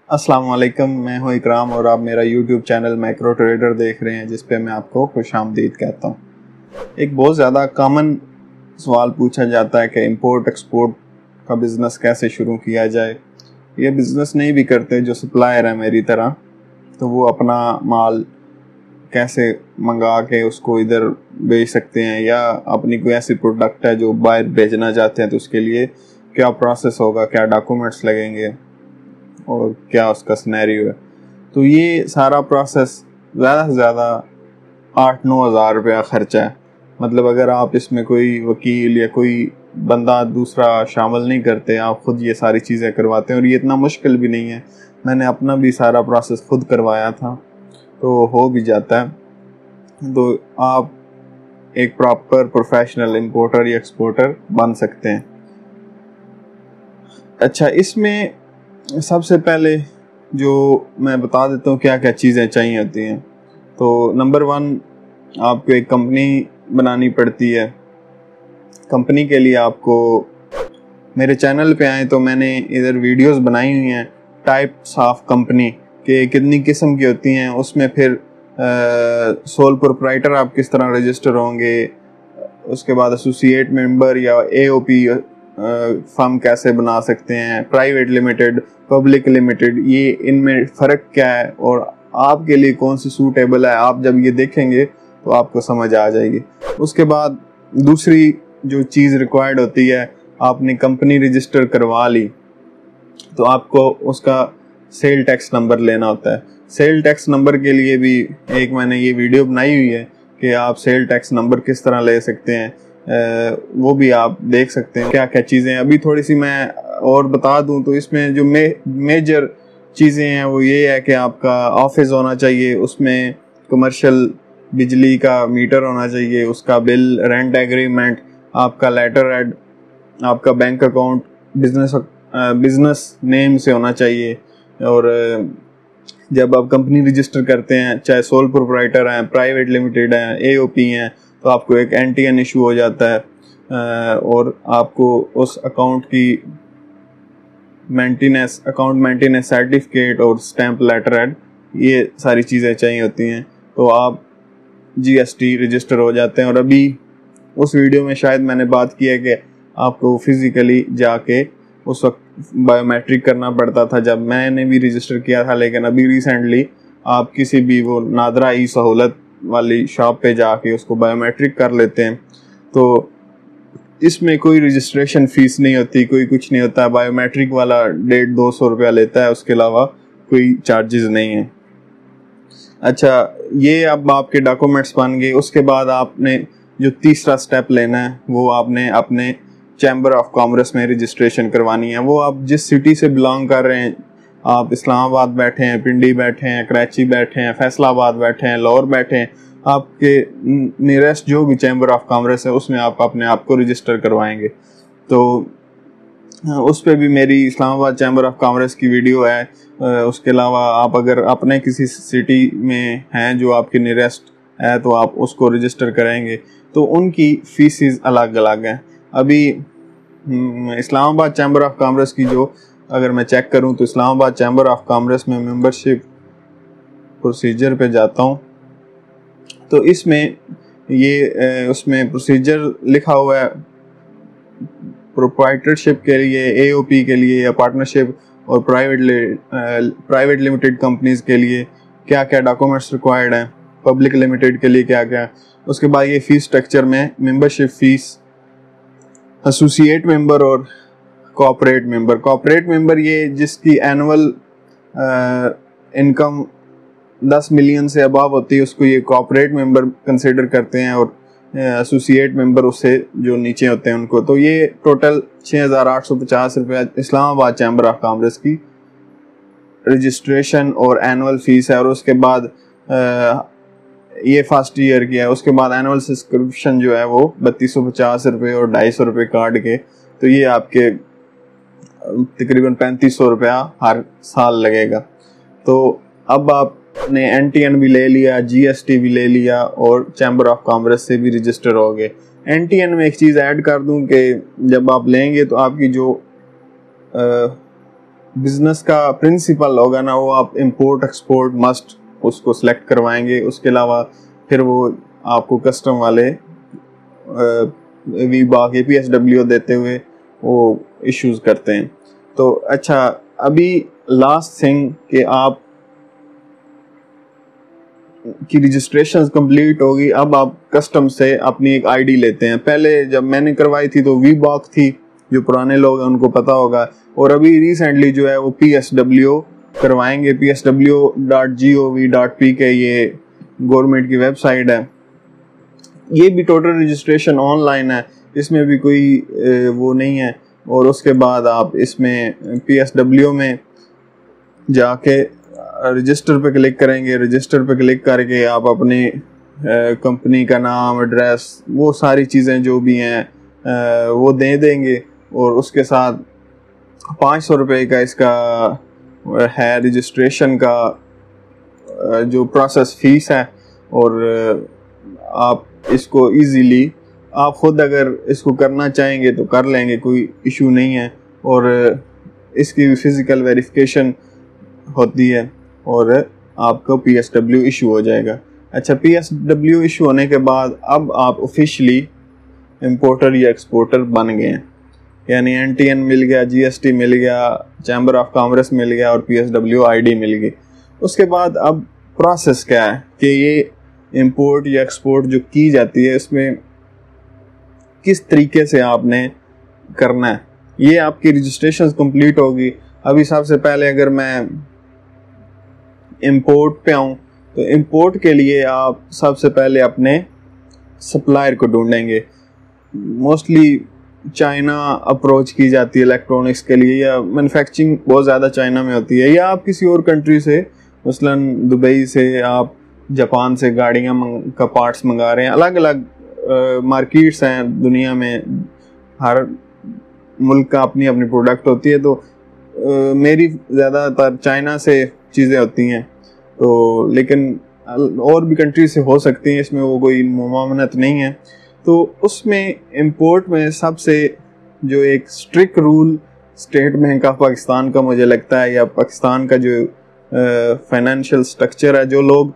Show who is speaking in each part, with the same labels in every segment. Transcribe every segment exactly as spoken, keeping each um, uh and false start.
Speaker 1: अस्सलाम वालेकुम, मैं हूं इकराम और आप मेरा यूट्यूब चैनल मैक्रो ट्रेडर देख रहे हैं, जिस पे मैं आपको खुशामदीद कहता हूं। एक बहुत ज़्यादा कॉमन सवाल पूछा जाता है कि इंपोर्ट एक्सपोर्ट का बिज़नेस कैसे शुरू किया जाए। ये बिज़नेस नहीं भी करते जो सप्लायर है मेरी तरह, तो वो अपना माल कैसे मंगा के उसको इधर बेच सकते हैं, या अपनी कोई ऐसी प्रोडक्ट है जो बाहर भेजना चाहते हैं तो उसके लिए क्या प्रोसेस होगा, क्या डॉक्यूमेंट्स लगेंगे और क्या उसका सिनेरियो है। तो ये सारा प्रोसेस ज़्यादा से ज़्यादा आठ नौ हज़ार रुपया खर्चा है। मतलब अगर आप इसमें कोई वकील या कोई बंदा दूसरा शामिल नहीं करते, आप खुद ये सारी चीज़ें करवाते हैं, और ये इतना मुश्किल भी नहीं है। मैंने अपना भी सारा प्रोसेस खुद करवाया था, तो हो भी जाता है। तो आप एक प्रॉपर प्रोफेशनल इंपोर्टर या एक्सपोर्टर बन सकते हैं। अच्छा, इसमें सबसे पहले जो मैं बता देता हूँ क्या क्या चीज़ें चाहिए होती हैं। तो नंबर वन, आपको एक कंपनी बनानी पड़ती है। कंपनी के लिए आपको मेरे चैनल पे आए तो मैंने इधर वीडियोस बनाई हुई हैं टाइप्स ऑफ कंपनी के कितनी किस्म की होती हैं। उसमें फिर सोल प्रोप्राइटर आप किस तरह रजिस्टर होंगे, उसके बाद एसोसिएट मेंबर या एओपी फर्म कैसे बना सकते हैं, प्राइवेट लिमिटेड, पब्लिक लिमिटेड, ये इनमें फ़र्क क्या है और आपके लिए कौन सी सूटेबल है। आप जब ये देखेंगे तो आपको समझ आ जाएगी। उसके बाद दूसरी जो चीज़ रिक्वायर्ड होती है, आपने कंपनी रजिस्टर करवा ली तो आपको उसका सेल टैक्स नंबर लेना होता है। सेल टैक्स नंबर के लिए भी एक मैंने ये वीडियो बनाई हुई है कि आप सेल टैक्स नंबर किस तरह ले सकते हैं, आ, वो भी आप देख सकते हैं क्या क्या चीज़ें। अभी थोड़ी सी मैं और बता दूं तो इसमें जो मे, मेजर चीज़ें हैं वो ये है कि आपका ऑफिस होना चाहिए, उसमें कमर्शियल बिजली का मीटर होना चाहिए, उसका बिल, रेंट एग्रीमेंट, आपका लेटर हेड, आपका bank account business business name से होना चाहिए। और जब आप कंपनी रजिस्टर करते हैं, चाहे सोल प्रोप्राइटर हैं, प्राइवेट लिमिटेड हैं, एओपी हैं, तो आपको एक एनटीएन इशू हो जाता है और आपको उस अकाउंट की मेंटेनेंस अकाउंट मेंटेनेंस सर्टिफिकेट और स्टैंप लेटर हेड, ये सारी चीज़ें चाहिए होती हैं। तो आप जीएसटी रजिस्टर हो जाते हैं। और अभी उस वीडियो में शायद मैंने बात की है कि आपको फिजिकली जाके उस वक्त बायोमेट्रिक करना पड़ता था जब मैंने भी रजिस्टर किया था, लेकिन अभी रिसेंटली आप किसी भी वो नादरा ई सहूलत वाली शॉप पे जाके उसको बायोमेट्रिक कर लेते हैं। तो इसमें कोई रजिस्ट्रेशन फीस नहीं होती, कोई कुछ नहीं होता। बायोमेट्रिक वाला डेढ़ दो सौ रुपया लेता है, उसके अलावा कोई चार्जेस नहीं है। अच्छा, ये अब आपके डॉक्यूमेंट्स बन गए। उसके बाद आपने जो तीसरा स्टेप लेना है वो आपने अपने चैम्बर ऑफ कॉमर्स में रजिस्ट्रेशन करवानी है। वो आप जिस सिटी से बिलोंग कर रहे हैं, आप इस्लामाबाद बैठे हैं, पिंडी बैठे हैं, कराची बैठे हैं, फैसलाबाद बैठे हैं, लाहौर बैठे हैं, आपके नियरेस्ट जो भी चैम्बर ऑफ कॉमर्स है उसमें आप अपने आप को रजिस्टर करवाएंगे। तो उस पर भी मेरी इस्लामाबाद चैम्बर ऑफ कॉमर्स की वीडियो है। उसके अलावा आप अगर अपने किसी सिटी में हैं जो आपके नियरेस्ट है तो आप उसको रजिस्टर करेंगे, तो उनकी फीसिस अलग अलग हैं। अभी इस्लामाबाद चैम्बर ऑफ कॉमर्स की जो अगर मैं चेक करूं तो इस्लामाबाद चैम्बर ऑफ कॉमर्स में मेंबरशिप प्रोसीजर पे जाता हूं तो इसमें ये उसमें प्रोसीजर लिखा हुआ है प्रोप्राइटरशिप के लिए, एओपी के लिए या पार्टनरशिप और प्राइवेट प्राइवेट लिमिटेड कंपनीज के लिए क्या क्या डॉक्यूमेंट्स रिक्वायर्ड हैं, पब्लिक लिमिटेड के लिए क्या क्या। उसके बाद ये फीस स्ट्रक्चर में मेंबरशिप फीस, एसोसिएट मेंबर और कॉर्पोरेट मेंबर। कॉर्पोरेट मेंबर ये जिसकी एनुअल इनकम दस मिलियन से अबव होती है, उसको ये कॉर्पोरेट मेंबर कंसिडर करते हैं, और एसोसिएट मेंबर उससे जो नीचे होते हैं उनको। तो ये टोटल छः हज़ार आठ सौ पचास रुपया इस्लामाबाद चैम्बर ऑफ कॉमर्स की रजिस्ट्रेशन और एनुअल फीस है। और उसके बाद आ, ये फर्स्ट ईयर की है। उसके बाद एनुअल सब्सक्रिप्शन जो है वो बत्तीस सौ पचास रुपये और ढाई सौ रुपये कार्ड के, तो ये आपके तकरीबन पैंतीस सौ रुपया हर साल लगेगा। तो अब आपने एनटीएन भी ले लिया, जीएसटी भी ले लिया और चैम्बर ऑफ कॉमर्स से भी रजिस्टर हो गए। एनटीएन में एक चीज़ ऐड कर दूं कि जब आप लेंगे तो आपकी जो बिजनेस का प्रिंसिपल होगा ना, वो आप इंपोर्ट एक्सपोर्ट मस्ट उसको सिलेक्ट करवाएंगे। उसके अलावा फिर वो आपको कस्टम वाले वी बा के पी एस डब्ल्यू देते हुए वो इश्यूज करते हैं। तो अच्छा, अभी लास्ट थिंग कि आप की रजिस्ट्रेशन कंप्लीट होगी, अब आप कस्टम से अपनी एक आईडी लेते हैं। पहले जब मैंने करवाई थी तो वी बॉक थी, जो पुराने लोग हैं उनको पता होगा, और अभी रिसेंटली जो है वो पी एस डब्ल्यू करवाएंगे। P S W dot G O V dot P K ये गवर्नमेंट की वेबसाइट है। ये भी टोटल रजिस्ट्रेशन ऑनलाइन है, इसमें भी कोई वो नहीं है। और उसके बाद आप इसमें पी एस डब्ल्यू में जाके रजिस्टर पे क्लिक करेंगे। रजिस्टर पे क्लिक करके आप अपनी कंपनी का नाम, एड्रेस, वो सारी चीज़ें जो भी हैं वो दे देंगे। और उसके साथ पाँच सौ रुपये का इसका है रजिस्ट्रेशन का जो प्रोसेस फीस है। और आप इसको इजीली आप खुद अगर इसको करना चाहेंगे तो कर लेंगे, कोई इशू नहीं है। और इसकी फिज़िकल वेरिफिकेशन होती है और आपको पी एस डब्ल्यू इशू हो जाएगा। अच्छा, पी एस डब्ल्यू इशू होने के बाद अब आप ऑफिशियली इंपोर्टर या एक्सपोर्टर बन गए हैं, यानी एन टी एन मिल गया, जी एस टी मिल गया, चैम्बर ऑफ कॉमर्स मिल गया और P S W I D मिल गई। उसके बाद अब प्रोसेस क्या है कि ये इंपोर्ट या एक्सपोर्ट जो की जाती है इसमें किस तरीके से आपने करना है। ये आपकी रजिस्ट्रेशन कंप्लीट होगी। अभी सबसे पहले अगर मैं इंपोर्ट पे आऊँ तो इंपोर्ट के लिए आप सबसे पहले अपने सप्लायर को ढूंढेंगे। मोस्टली चाइना अप्रोच की जाती है इलेक्ट्रॉनिक्स के लिए, या मैन्युफैक्चरिंग बहुत ज़्यादा चाइना में होती है, या आप किसी और कंट्री से, मसलन दुबई से, आप जापान से गाड़ियाँ का पार्ट्स मंगा रहे हैं। अलग अलग मार्केट्स हैं दुनिया में, हर मुल्क का अपनी अपनी प्रोडक्ट होती है। तो आ, मेरी ज़्यादातर चाइना से चीज़ें होती हैं, तो लेकिन और भी कंट्री से हो सकती हैं, इसमें वो कोई मुमामनत नहीं है। तो उसमें इंपोर्ट में सबसे जो एक strict rule state bank of Pakistan का मुझे लगता है, या पाकिस्तान का जो फाइनेंशियल स्ट्रक्चर है, जो लोग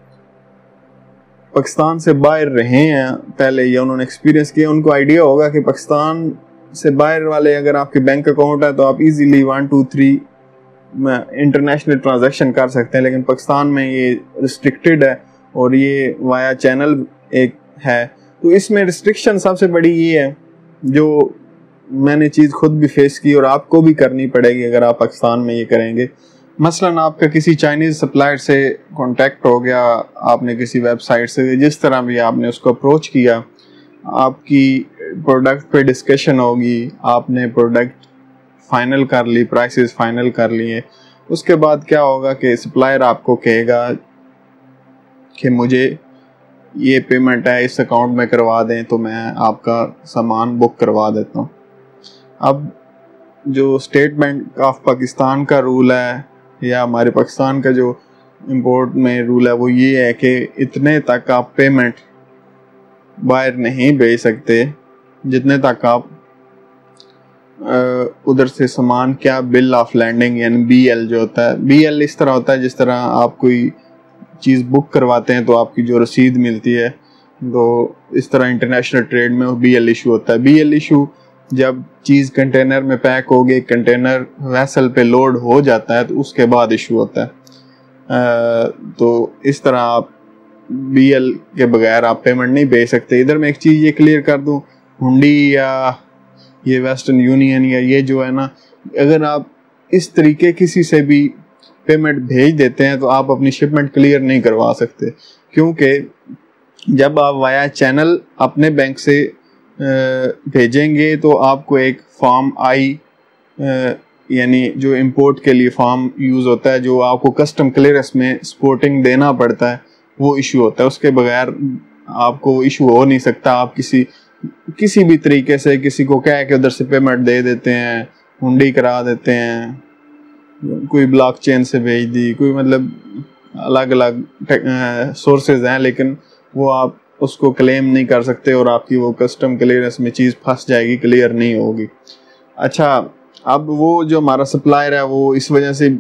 Speaker 1: पाकिस्तान से बाहर रहे हैं पहले या उन्होंने एक्सपीरियंस किया, उनको आइडिया होगा कि पाकिस्तान से बाहर वाले अगर आपके बैंक अकाउंट है तो आप easily one two three international transaction कर सकते हैं। लेकिन पाकिस्तान में ये रिस्ट्रिक्टेड है और ये वाया चैनल एक है। तो इसमें रिस्ट्रिक्शन सबसे बड़ी ये है, जो मैंने चीज़ खुद भी फेस की और आपको भी करनी पड़ेगी अगर आप पाकिस्तान में ये करेंगे। मसलन आपका किसी चाइनीज़ सप्लायर से कांटेक्ट हो गया, आपने किसी वेबसाइट से, जिस तरह भी आपने उसको अप्रोच किया, आपकी प्रोडक्ट पे डिस्कशन होगी, आपने प्रोडक्ट फाइनल कर ली, प्राइसेस फाइनल कर लिए। उसके बाद क्या होगा कि सप्लायर आपको कहेगा कि मुझे ये पेमेंट है इस अकाउंट में करवा दें, तो मैं आपका सामान बुक करवा देता हूँ। अब जो स्टेट बैंक ऑफ पाकिस्तान का रूल है या हमारे पाकिस्तान का जो इंपोर्ट में रूल है, वो ये है कि इतने तक आप पेमेंट बाहर नहीं भेज सकते जितने तक आप उधर से सामान, क्या बिल ऑफ लैंडिंग यानी बी एल जो होता है, बी एल इस तरह होता है जिस तरह आप कोई चीज़ बुक करवाते हैं तो आपकी जो रसीद मिलती है, तो इस तरह इंटरनेशनल ट्रेड में बी एल इशू होता है। बी एल इशू जब चीज़ कंटेनर में पैक हो गई, कंटेनर वेसल पे लोड हो जाता है, तो उसके बाद इशू होता है। आ, तो इस तरह आप बी एल के बगैर आप पेमेंट नहीं भेज सकते। इधर मैं एक चीज़ ये क्लियर कर दूं, हुंडी या ये वेस्टर्न यूनियन या ये जो है ना, अगर आप इस तरीके किसी से भी पेमेंट भेज देते हैं तो आप अपनी शिपमेंट क्लियर नहीं करवा सकते, क्योंकि जब आप वाया चैनल अपने बैंक से भेजेंगे तो आपको एक फॉर्म आई यानी जो इंपोर्ट के लिए फॉर्म यूज़ होता है, जो आपको कस्टम क्लियरेंस में सपोर्टिंग देना पड़ता है, वो इशू होता है। उसके बगैर आपको इशू हो नहीं सकता। आप किसी किसी भी तरीके से किसी को कह के उधर से पेमेंट दे देते हैं, हुंडी करा देते हैं, कोई ब्लॉकचेन से भेज दी, कोई मतलब अलग अलग सोर्सेज हैं, लेकिन वो आप उसको क्लेम नहीं कर सकते और आपकी वो कस्टम क्लियरेंस में चीज़ फंस जाएगी, क्लियर नहीं होगी। अच्छा, अब वो जो हमारा सप्लायर है वो इस वजह से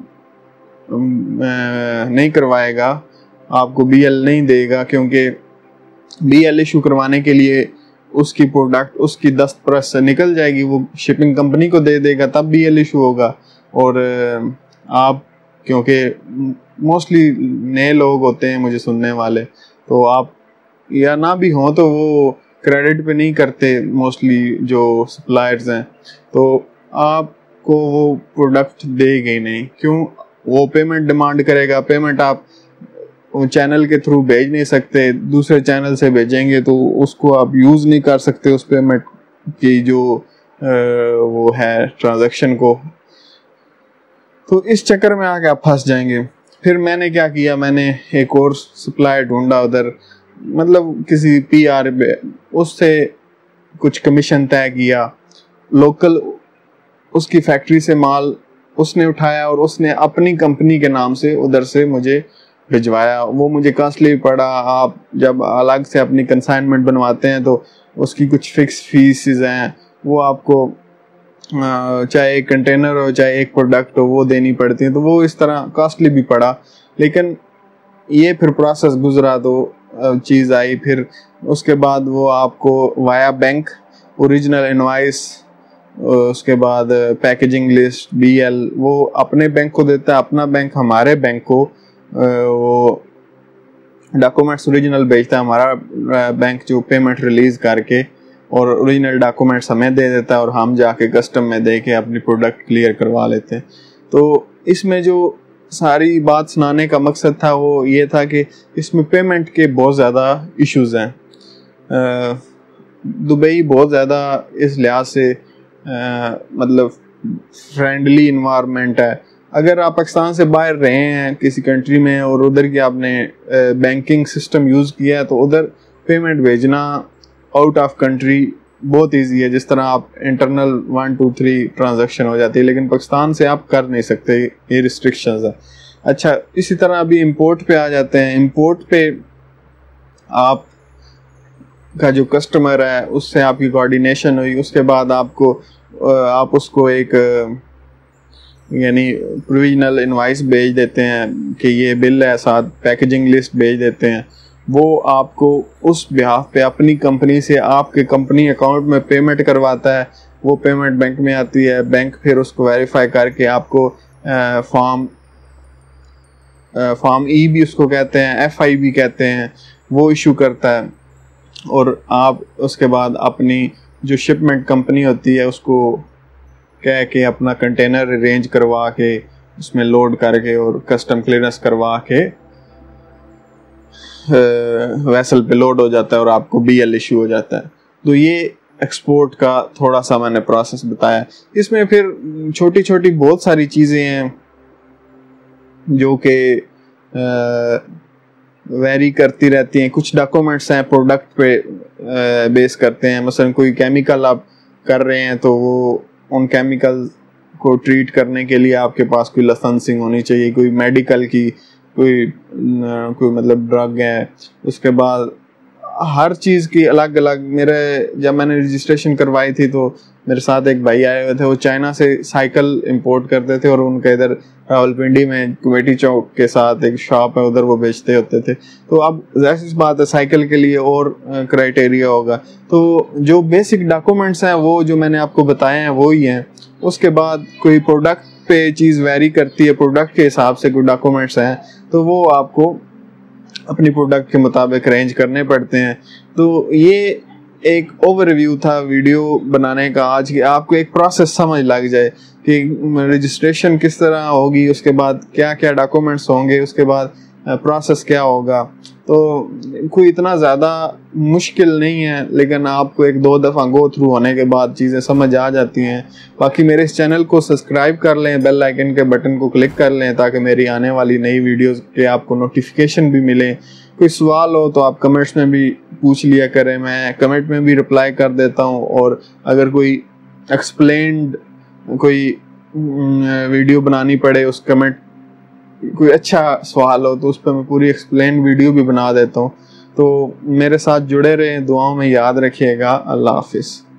Speaker 1: नहीं करवाएगा, आपको बी एल नहीं देगा, क्योंकि बी एल इशू करवाने के लिए उसकी प्रोडक्ट उसकी दस्तप्रस से निकल जाएगी, वो शिपिंग कंपनी को दे देगा, तब बी एल इशू होगा। और आप क्योंकि मोस्टली नए लोग होते हैं मुझे सुनने वाले, तो आप या ना भी हों तो वो क्रेडिट पे नहीं करते मोस्टली जो सप्लायर्स हैं, तो आपको वो प्रोडक्ट देगा ही नहीं। क्यों? वो पेमेंट डिमांड करेगा, पेमेंट आप चैनल के थ्रू भेज नहीं सकते, दूसरे चैनल से भेजेंगे तो उसको आप यूज़ नहीं कर सकते उस पेमेंट की जो वो है ट्रांजैक्शन को, तो इस चक्कर में आके आप फंस जाएंगे। फिर मैंने क्या किया, मैंने एक और सप्लायर ढूंढा उधर, मतलब किसी पी आर पे, उससे कुछ कमीशन तय किया, लोकल उसकी फैक्ट्री से माल उसने उठाया और उसने अपनी कंपनी के नाम से उधर से मुझे भिजवाया। वो मुझे कॉस्टली पड़ा। आप जब अलग से अपनी कंसाइनमेंट बनवाते हैं तो उसकी कुछ फिक्स फीसेस हैं, वो आपको चाहे एक कंटेनर हो चाहे एक प्रोडक्ट हो वो देनी पड़ती है, तो वो इस तरह कॉस्टली भी पड़ा। लेकिन ये फिर प्रोसेस गुजरा तो चीज़ आई, फिर उसके बाद वो आपको वाया बैंक ओरिजिनल इनवॉइस, उसके बाद पैकेजिंग लिस्ट, बी एल वो अपने बैंक को देता है, अपना बैंक हमारे बैंक को वो डॉक्यूमेंट्स ओरिजिनल भेजता है, हमारा बैंक जो पेमेंट रिलीज करके और ओरिजिनल डॉक्यूमेंट्स हमें दे देता है और हम जाके कस्टम में दे के अपनी प्रोडक्ट क्लियर करवा लेते हैं। तो इसमें जो सारी बात सुनाने का मकसद था वो ये था कि इसमें पेमेंट के बहुत ज़्यादा इश्यूज हैं। दुबई बहुत ज़्यादा इस लिहाज से आ, मतलब फ्रेंडली इन्वायरमेंट है। अगर आप पाकिस्तान से बाहर रहे हैं किसी कंट्री में और उधर की आपने बैंकिंग सिस्टम यूज़ किया है तो उधर पेमेंट भेजना आउट ऑफ कंट्री बहुत इजी है, जिस तरह आप internal one two three transaction हो जाती है, लेकिन पाकिस्तान से आप कर नहीं सकते, ये रिस्ट्रिक्शंस है। अच्छा, इसी तरह अभी इंपोर्ट पे आ जाते हैं। इंपोर्ट पे आप का जो कस्टमर है उससे आपकी कोऑर्डिनेशन हुई, उसके बाद आपको आप उसको एक यानी प्रोविजनल इनवॉइस भेज देते हैं कि ये बिल है, साथ पैकेजिंग लिस्ट भेज देते हैं। वो आपको उस बिहाफ पे अपनी कंपनी से आपके कंपनी अकाउंट में पेमेंट करवाता है, वो पेमेंट बैंक में आती है, बैंक फिर उसको वेरीफाई करके आपको फॉर्म फॉर्म ई भी उसको कहते हैं, एफ आई भी कहते हैं, वो इशू करता है। और आप उसके बाद अपनी जो शिपमेंट कंपनी होती है उसको कह के अपना कंटेनर अरेंज करवा के उसमें लोड करके और कस्टम क्लियरेंस करवा के वेसल पे लोड हो जाता है और आपको बी एल इशू हो जाता है। तो ये एक्सपोर्ट का थोड़ा सा मैंने प्रोसेस बताया। इसमें फिर छोटी छोटी बहुत सारी चीज़ें हैं जो कि वेरी करती रहती हैं। कुछ डॉक्यूमेंट्स हैं प्रोडक्ट पे बेस करते हैं, मसलन कोई केमिकल आप कर रहे हैं तो वो उन केमिकल को ट्रीट करने के लिए आपके पास कोई लाइसेंसिंग होनी चाहिए, कोई मेडिकल की कोई कोई मतलब ड्रग है। उसके बाद हर चीज़ की अलग अलग, मेरे जब मैंने रजिस्ट्रेशन करवाई थी तो मेरे साथ एक भाई आए हुए थे, वो चाइना से साइकिल इंपोर्ट करते थे और उनके इधर रावलपिंडी में कमेटी चौक के साथ एक शॉप है, उधर वो बेचते होते थे। तो अब ऐसी बात है, साइकिल के लिए और क्राइटेरिया होगा। तो जो बेसिक डॉक्यूमेंट्स हैं वो जो मैंने आपको बताए हैं वो ही हैं। उसके बाद कोई प्रोडक्ट पे चीज़ वेरी करती है, प्रोडक्ट के हिसाब से कोई डॉक्यूमेंट्स हैं तो वो आपको अपनी प्रोडक्ट के मुताबिक अरेंज करने पड़ते हैं। तो ये एक ओवरव्यू था वीडियो बनाने का आज, कि आपको एक प्रोसेस समझ लग जाए कि रजिस्ट्रेशन किस तरह होगी, उसके बाद क्या क्या डॉक्यूमेंट्स होंगे, उसके बाद प्रोसेस क्या होगा। तो कोई इतना ज़्यादा मुश्किल नहीं है, लेकिन आपको एक दो दफ़ा गो थ्रू होने के बाद चीज़ें समझ आ जाती हैं। बाकी मेरे इस चैनल को सब्सक्राइब कर लें, बेल आइकन के बटन को क्लिक कर लें ताकि मेरी आने वाली नई वीडियोस के आपको नोटिफिकेशन भी मिले। कोई सवाल हो तो आप कमेंट्स में भी पूछ लिया करें, मैं कमेंट में भी रिप्लाई कर देता हूँ। और अगर कोई एक्सप्लेन्ड कोई वीडियो बनानी पड़े, उस कमेंट कोई अच्छा सवाल हो तो उस पर मैं पूरी एक्सप्लेन वीडियो भी बना देता हूँ। तो मेरे साथ जुड़े रहें, दुआओं में याद रखिएगा। अल्लाह हाफिज़।